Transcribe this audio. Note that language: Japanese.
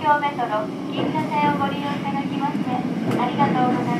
京メトロ銀座線をご利用いただきましてありがとうございます。